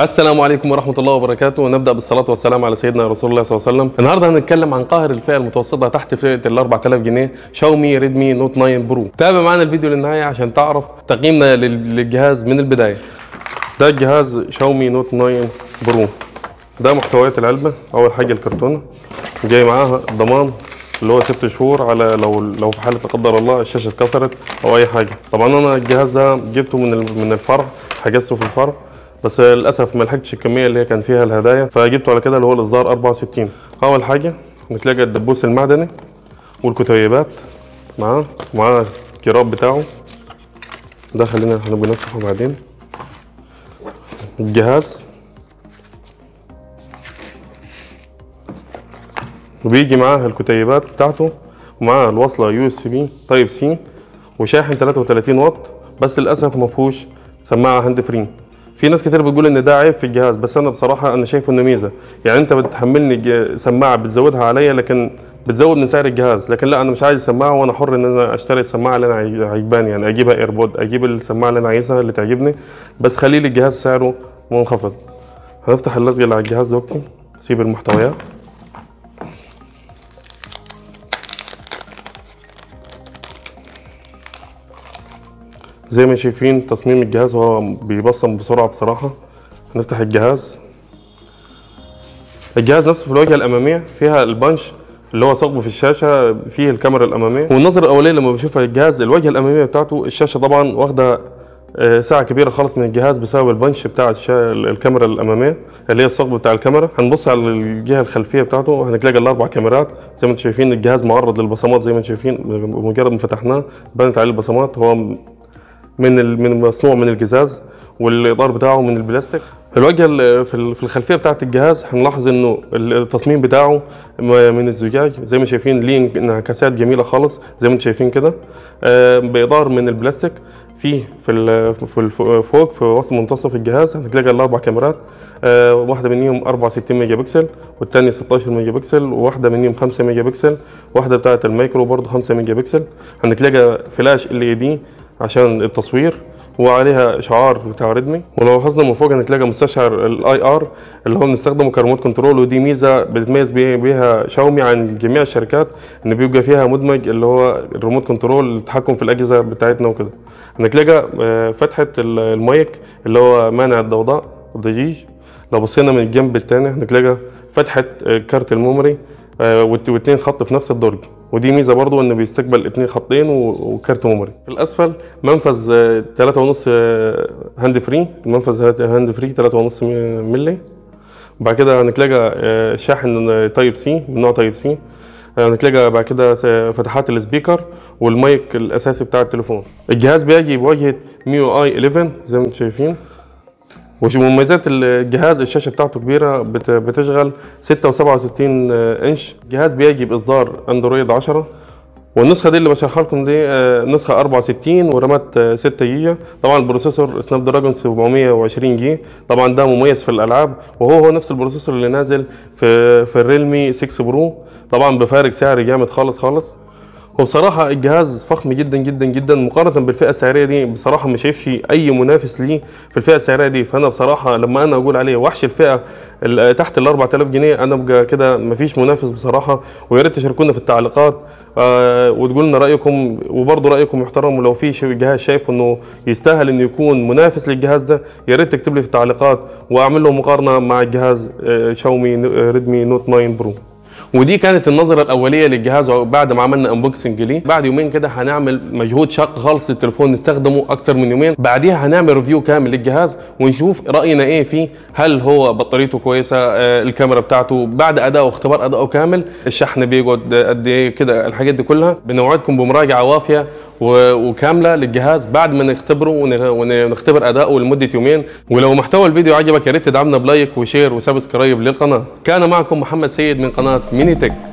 السلام عليكم ورحمة الله وبركاته، ونبدأ بالصلاة والسلام على سيدنا رسول الله صلى الله عليه وسلم. النهارده هنتكلم عن قاهر الفئة المتوسطة تحت فئة ال 4000 جنيه شاومي ريدمي نوت 9 برو. تابع معنا الفيديو للنهاية عشان تعرف تقييمنا للجهاز من البداية. ده الجهاز شاومي نوت 9 برو. ده محتويات العلبة. أول حاجة الكرتونة جاي معاها ضمان اللي هو 6 شهور على لو في حالة لا قدر الله الشاشة اتكسرت أو أي حاجة. طبعا أنا الجهاز ده جبته من الفرع، حجزته في الفرع، بس للاسف ما لحقتش الكميه اللي هي كان فيها الهدايا، فجبته على كده اللي هو الاصدار 64. اول حاجه بتلاقي الدبوس المعدني والكتيبات معاه الجراب بتاعه ده، خلينا هنبقى نفتحه بعدين. الجهاز وبيجي معاه الكتيبات بتاعته، ومعاه الوصله يو اس بي تايب سي، وشاحن 33 واط، بس للاسف ما فيهوش سماعه هاند فري. في ناس كتير بتقول ان ده عيب في الجهاز، بس انا بصراحه انا شايفه انه ميزه. يعني انت بتحملني سماعه بتزودها عليا، لكن بتزود من سعر الجهاز، لكن لا، انا مش عايز سماعه وانا حر ان انا اشتري السماعه اللي انا عجباني، يعني اجيبها ايربود، اجيب السماعه اللي انا عايزها اللي تعجبني، بس خلي لي الجهاز سعره منخفض. هنفتح اللزقه اللي على الجهاز دلوقتي، سيب المحتويات. زي ما شايفين تصميم الجهاز هو بيبصم بسرعه بصراحه. هنفتح الجهاز نفسه في الواجهه الاماميه فيها البنش اللي هو ثقب في الشاشه، فيه الكاميرا الاماميه، والنظره الاوليه لما بشوفها الجهاز الواجهه الاماميه بتاعته الشاشه طبعا واخده ساعه كبيره خالص من الجهاز بسبب البنش بتاع الكاميرا الاماميه اللي هي الثقب بتاع الكاميرا. هنبص على الجهه الخلفيه بتاعته، هنلاقي الاربع كاميرات زي ما انتم شايفين. الجهاز معرض للبصمات زي ما انتم شايفين، بمجرد ما فتحناه بانت عليه البصمات. هو من مصنوع من الجزاز، والاطار بتاعه من البلاستيك. الواجهه في الخلفيه بتاعه الجهاز هنلاحظ انه التصميم بتاعه من الزجاج زي ما شايفين، ليه انعكاسات جميله خالص زي ما انتم شايفين كده، باطار من البلاستيك. فيه فوق في وسط منتصف الجهاز هتلاقي الاربع كاميرات، واحده منهم 64 ميجا بكسل، والثانيه 16 ميجا بكسل، وواحده منهم 5 ميجا بكسل، واحده بتاعه المايكرو برضه 5 ميجا بكسل. هنتلاقي فلاش LED عشان التصوير، وعليها شعار بتاع ريدمي. ولو لاحظنا من فوق هنتلاقي مستشعر الIR اللي هو بنستخدمه كريموت كنترول، ودي ميزه بتميز بيها شاومي عن جميع الشركات، ان بيبقى فيها مدمج اللي هو الريموت كنترول للتحكم في الاجهزه بتاعتنا وكده. هنتلاقي فتحه المايك اللي هو مانع الضوضاء والضجيج. لو بصينا من الجنب الثاني هنتلاقي فتحه كارت الميموري واثنين خط في نفس الدرج، ودي ميزه برضو انه بيستقبل 2 خطين وكارت ميموري. في الاسفل منفذ 3.5 هاند فري، المنفذ هاند فري 3.5 مللي. وبعد كده هنتلاقي شاحن تايب سي من نوع تايب سي. هنتلاقي بعد كده فتحات السبيكر والمايك الاساسي بتاع التليفون. الجهاز بيجي بواجهه MIUI 11 زي ما انتم شايفين. ومميزات الجهاز الشاشه بتاعته كبيره، بتشغل 6.67 انش. الجهاز بيجي باصدار اندرويد 10، والنسخه دي اللي بشرحها لكم دي نسخه 64 ورامات 6 جيجا. طبعا البروسيسور سناب دراجون 720 جي، طبعا ده مميز في الالعاب، وهو نفس البروسيسور اللي نازل في الريلمي 6 برو، طبعا بفارق سعري جامد خالص. وبصراحة الجهاز فخم جدا جدا جدا مقارنة بالفئة السعرية دي. بصراحة ما شايفش أي منافس ليه في الفئة السعرية دي. فأنا بصراحة لما أنا أقول عليه وحش الفئة تحت ال 4000 جنيه، أنا بقى كده مفيش منافس بصراحة. ويا ريت تشاركونا في التعليقات وتقولوا لنا رأيكم، وبرضه رأيكم محترم. ولو في جهاز شايف إنه يستاهل إنه يكون منافس للجهاز ده، يا ريت تكتب لي في التعليقات وأعمل له مقارنة مع الجهاز شاومي ريدمي نوت 9 برو. ودي كانت النظرة الأولية للجهاز بعد ما عملنا انبوكسنج ليه. بعد يومين كده هنعمل مجهود شاق خالص التليفون نستخدمه أكتر من يومين. بعديها هنعمل ريفيو كامل للجهاز ونشوف رأينا إيه فيه، هل هو بطاريته كويسة، الكاميرا بتاعته بعد أداء واختبار أداءه كامل، الشحن بيقعد قد إيه كده، الحاجات دي كلها. بنوعدكم بمراجعة وافية وكاملة للجهاز بعد ما نختبره ونختبر أداؤه لمدة يومين. ولو محتوى الفيديو عجبك يا ريت تدعمنا بلايك وشير وسبسكرايب للقناة. كان معكم محمد سيد من قناة ميني تك.